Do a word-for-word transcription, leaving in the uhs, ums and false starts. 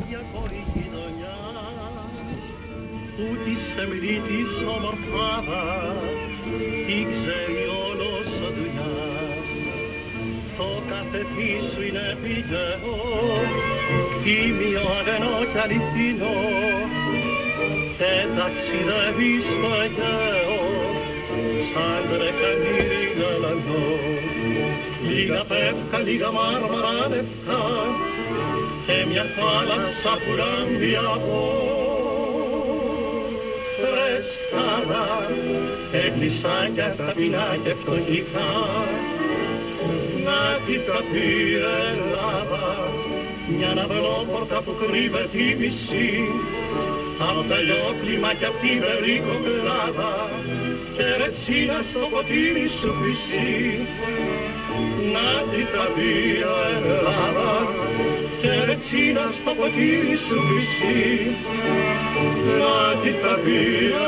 Κυριακό η γειτονιά που τη σεμνή της ομορφάδας την ξέρει όλο σαν δουλειά. Το καθετή σου είναι πηγαίο, τίμιο, αγενό κι αληθινό και ταξιδεύει στο Αιγαίο σαν τρεκανήρι γαλανό. Λίγα πεύκα, λίγα μάρμαρα λευκά και μια θάλασσα που λάμπει από φρεσκάδα και κλεισάκια ταπεινά και φτωχικά. Να τι τα πήρε Ελλάδα, μια ναυλόπορτα που κρύβεται η μισή από τα λιόκλιμα κι απ' την περικοκλάδα και ρετσίνα στο ποτήρι σου χρυσή. Να τι τα πήρε Ελλάδα και ρετσίνα στο ποτήρι σου χρυσή. Να τι τα πήρε